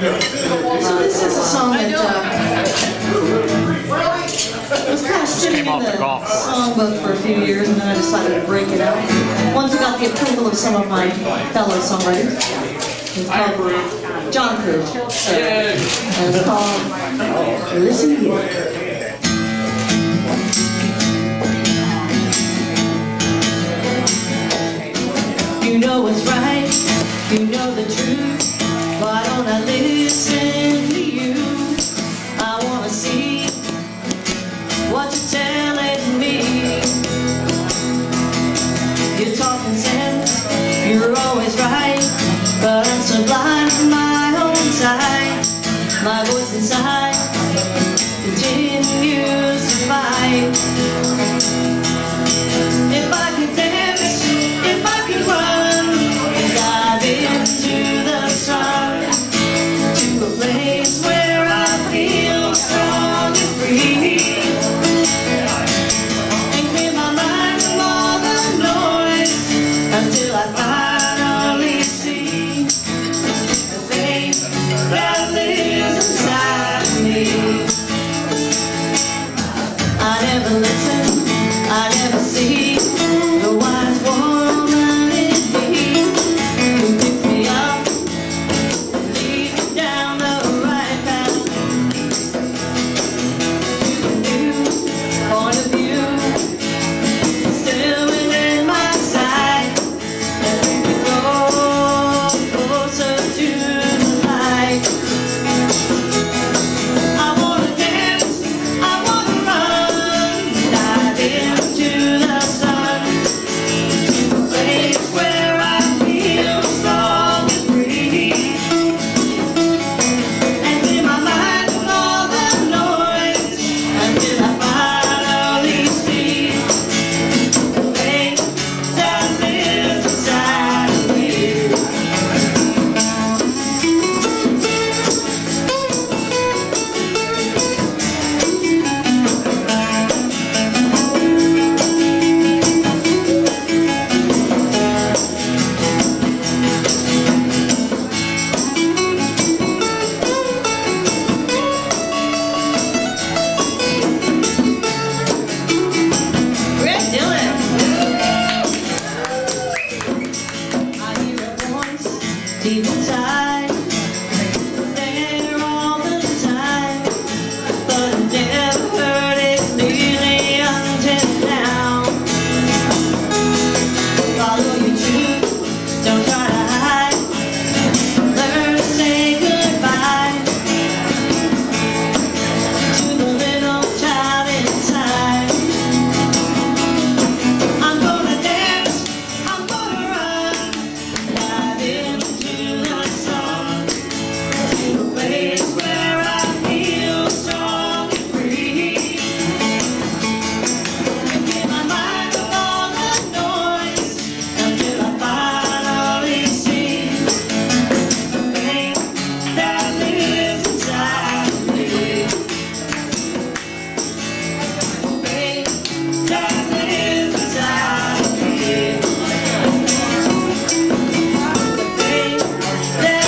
So this is a song that was kind of sitting in the songbook for a few years, and then I decided to break it out. Once I got the approval of some of my fellow songwriters. It's called John Crew. And it's called Listen Here. You know what's right, you know the truth. Why don't I listen to you? I wanna see what you're telling me. You're talking sense, you're always right, but I'm so blind to my own side. My voice inside continues to fight. If I could dance, if I could run, and dive into the sun, to a place where I feel strong and free, and clear my mind from all the noise, until I finally see the faith that lives inside me. I never listen, I never see the wise woman in me, who picks me up, leads me down the right path, to a new point of view, still within my sight. Let me go closer to the light. I wanna dance, I wanna run, dive into the sun, to a place where I feel strong and free, and clear my mind from all the noise, until I finally see the faith that lives inside me. Dillon. I hear a voice deep inside, there all the time, but I never heard it clearly until now. Follow your truth, don't try to hide, learn to say goodbye to the little child inside. I'm gonna dance, I'm gonna run, dive into the sun, to a place where I feel strong and free, and get my mind from all the noise, until I finally see the faith that lives inside me. Faith that lives inside me. Faith that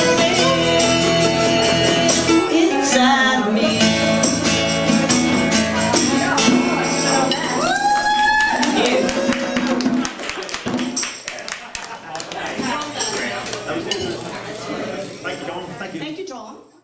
lives inside me. Thank you, John.